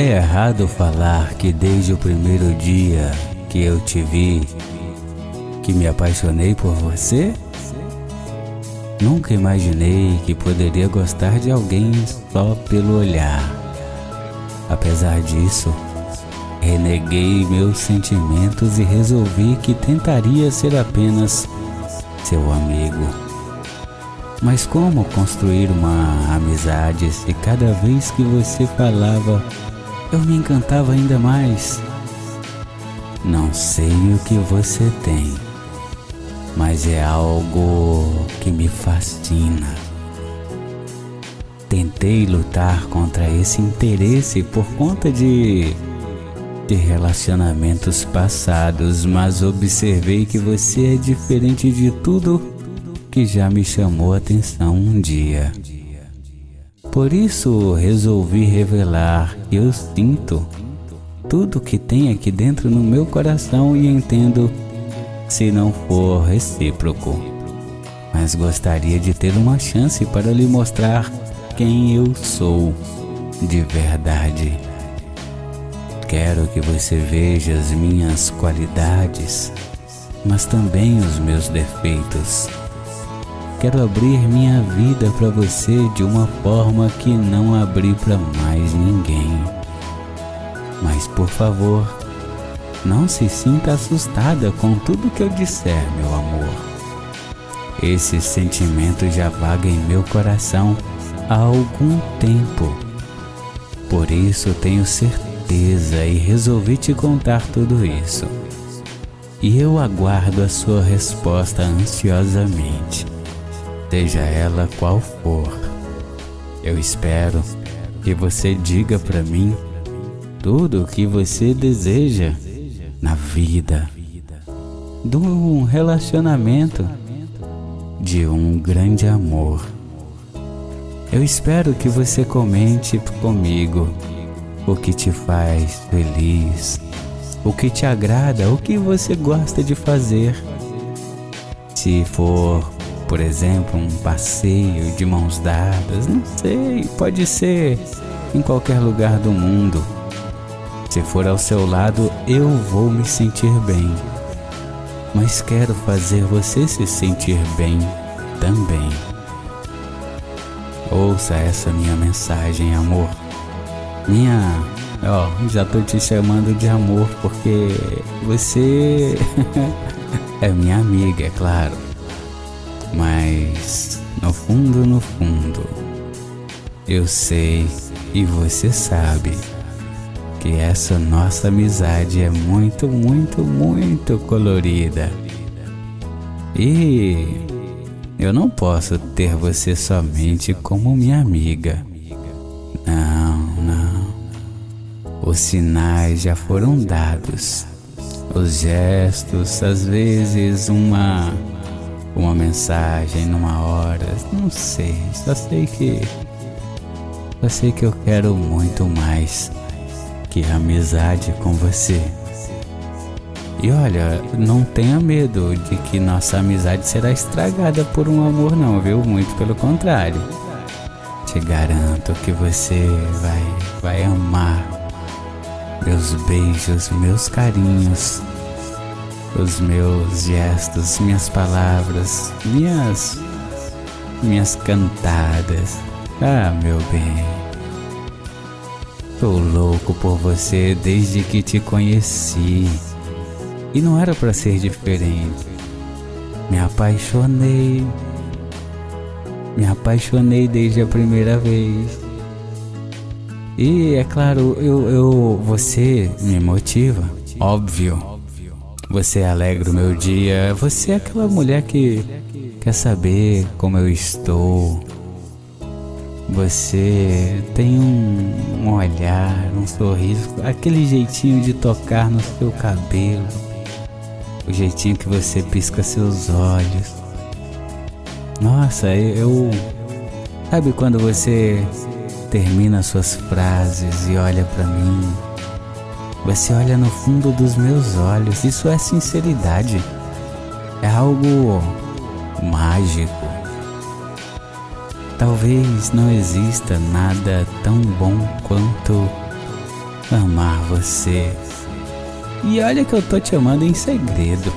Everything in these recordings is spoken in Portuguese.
É errado falar que desde o primeiro dia que eu te vi, que me apaixonei por você? Nunca imaginei que poderia gostar de alguém só pelo olhar. Apesar disso, reneguei meus sentimentos e resolvi que tentaria ser apenas seu amigo. Mas como construir uma amizade se cada vez que você falava, eu me encantava ainda mais? Não sei o que você tem, mas é algo que me fascina. Tentei lutar contra esse interesse por conta de relacionamentos passados, mas observei que você é diferente de tudo que já me chamou a atenção um dia. Por isso resolvi revelar que eu sinto tudo que tem aqui dentro no meu coração e entendo se não for recíproco. Mas gostaria de ter uma chance para lhe mostrar quem eu sou de verdade. Quero que você veja as minhas qualidades, mas também os meus defeitos. Quero abrir minha vida para você de uma forma que não abri para mais ninguém. Mas por favor, não se sinta assustada com tudo que eu disser, meu amor. Esse sentimento já vaga em meu coração há algum tempo. Por isso tenho certeza e resolvi te contar tudo isso. E eu aguardo a sua resposta ansiosamente, seja ela qual for. Eu espero que você diga para mim tudo o que você deseja na vida, de um relacionamento, de um grande amor. Eu espero que você comente comigo o que te faz feliz, o que te agrada, o que você gosta de fazer. Se for, por exemplo, um passeio de mãos dadas, não sei, pode ser em qualquer lugar do mundo. Se for ao seu lado, eu vou me sentir bem. Mas quero fazer você se sentir bem também. Ouça essa minha mensagem, amor. Já tô te chamando de amor porque você é minha amiga, é claro. Mas no fundo, eu sei e você sabe que essa nossa amizade é muito, muito, muito colorida. E eu não posso ter você somente como minha amiga. Não. Os sinais já foram dados. Os gestos, às vezes uma mensagem numa hora, não sei. Só sei que eu quero muito mais que amizade com você. E olha, não tenha medo de que nossa amizade será estragada por um amor não, viu? Muito pelo contrário. Te garanto que você vai amar meus beijos, meus carinhos, os meus gestos, minhas palavras, minhas cantadas. Ah, meu bem, tô louco por você desde que te conheci. E não era pra ser diferente. Me apaixonei desde a primeira vez. E é claro, você me motiva, óbvio. Você alegra o meu dia. Você é aquela mulher que quer saber como eu estou. Você tem um olhar, um sorriso, aquele jeitinho de tocar no seu cabelo, o jeitinho que você pisca seus olhos. Nossa, sabe quando você termina suas frases e olha pra mim? Você olha no fundo dos meus olhos. Isso é sinceridade. É algo mágico. Talvez não exista nada tão bom quanto amar você. E olha que eu tô te amando em segredo.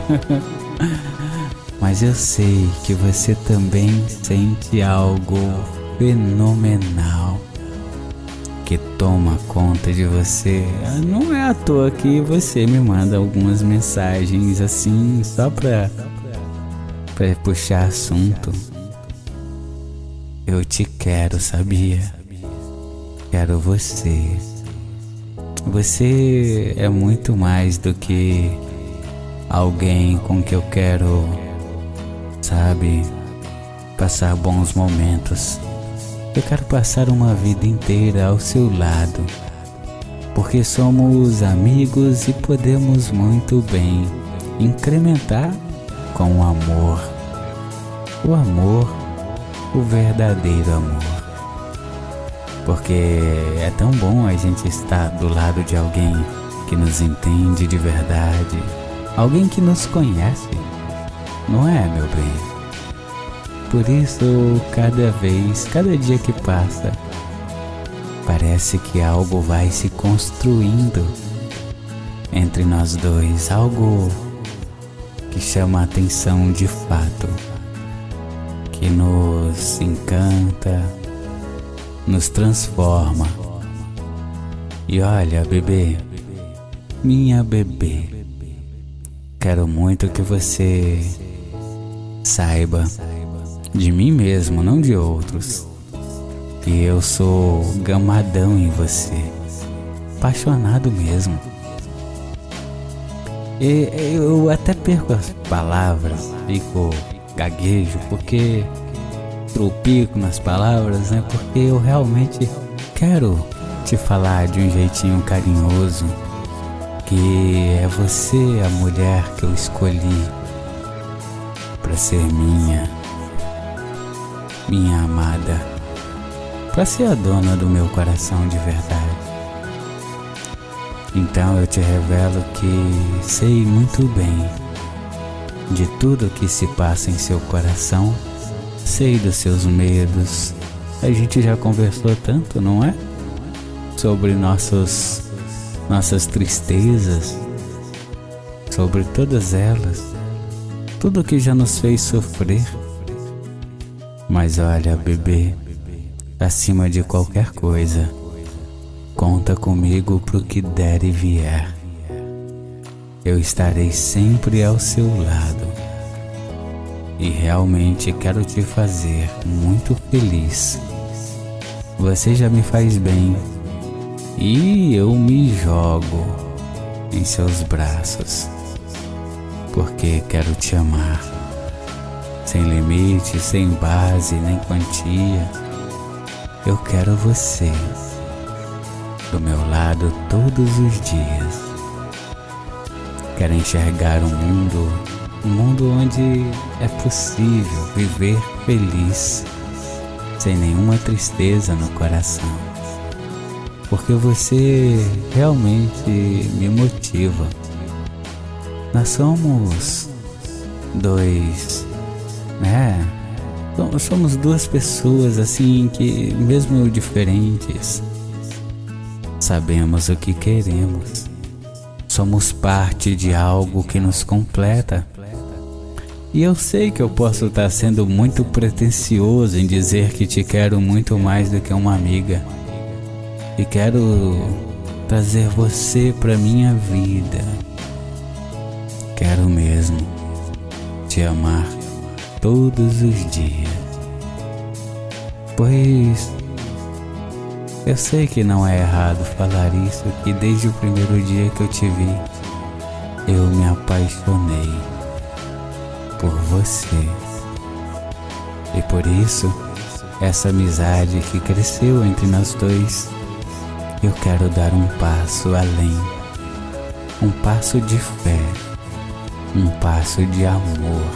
Mas eu sei que você também sente algo fenomenal que toma conta de você. Não é à toa que você me manda algumas mensagens assim, só pra puxar assunto. Eu te quero, sabia? Quero você. Você é muito mais do que alguém com que eu quero, sabe, passar bons momentos. Eu quero passar uma vida inteira ao seu lado, porque somos amigos e podemos muito bem incrementar com o amor, o verdadeiro amor. Porque é tão bom a gente estar do lado de alguém que nos entende de verdade, alguém que nos conhece, não é, meu bem? Por isso, cada dia que passa, parece que algo vai se construindo entre nós dois, algo que chama a atenção de fato, que nos encanta, nos transforma. E olha, bebê, minha bebê, quero muito que você saiba de mim mesmo, não de outros, que eu sou gamadão em você, apaixonado mesmo. E eu até perco as palavras, fico gaguejo, porque tropico nas palavras, né? Porque eu realmente quero te falar de um jeitinho carinhoso, que é você a mulher que eu escolhi pra ser minha amada, pra ser a dona do meu coração de verdade. Então eu te revelo que sei muito bem de tudo que se passa em seu coração, sei dos seus medos. A gente já conversou tanto, não é? Sobre nossas tristezas, sobre todas elas, tudo que já nos fez sofrer. Mas olha, bebê, acima de qualquer coisa, conta comigo pro que der e vier. Eu estarei sempre ao seu lado. E realmente quero te fazer muito feliz. Você já me faz bem e eu me jogo em seus braços, porque quero te amar, sem limite, sem base nem quantia. Eu quero você do meu lado todos os dias. Quero enxergar um mundo onde é possível viver feliz, sem nenhuma tristeza no coração, porque você realmente me motiva. Nós somos dois, né? Somos duas pessoas assim que, mesmo diferentes, sabemos o que queremos. Somos parte de algo que nos completa. E eu sei que eu posso estar sendo muito pretensioso em dizer que te quero muito mais do que uma amiga. E quero trazer você pra minha vida. Quero mesmo te amar todos os dias. Pois eu sei que não é errado falar isso, que desde o primeiro dia que eu te vi, eu me apaixonei por você. E por isso, essa amizade que cresceu entre nós dois, eu quero dar um passo além, um passo de fé, um passo de amor.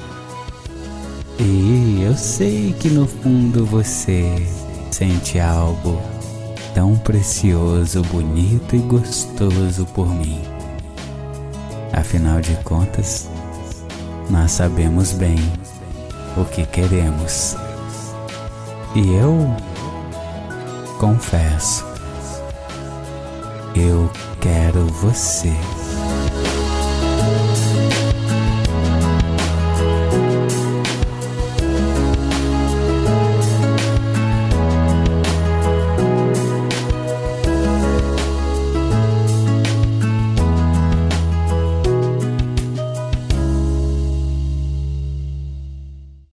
E eu sei que no fundo você sente algo tão precioso, bonito e gostoso por mim. Afinal de contas, nós sabemos bem o que queremos. E eu confesso Eu quero você.